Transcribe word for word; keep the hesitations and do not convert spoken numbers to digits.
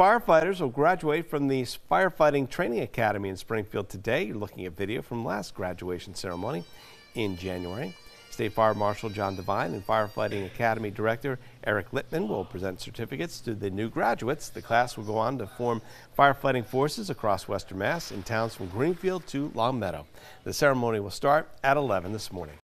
firefighters will graduate from the Firefighting Training Academy in Springfield today. You're looking at video from last graduation ceremony in January. State Fire Marshal John Devine and Firefighting Academy Director Eric Littman will present certificates to the new graduates. The class will go on to form firefighting forces across Western Mass in towns from Greenfield to Longmeadow. The ceremony will start at eleven this morning.